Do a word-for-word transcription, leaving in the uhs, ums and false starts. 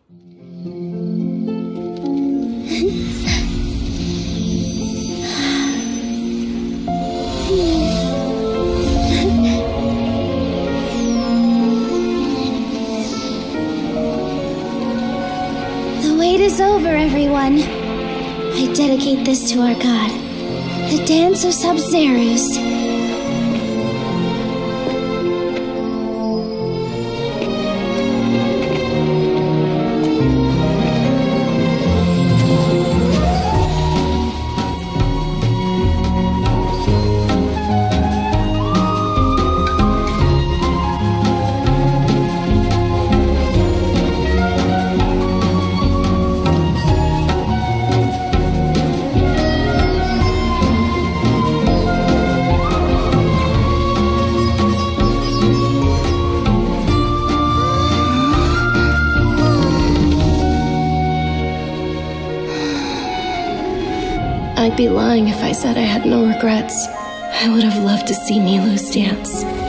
The wait is over, everyone. I dedicate this to our god, the Dance of Sabzeruz. I'd be lying if I said I had no regrets. I would have loved to see Nilou's dance.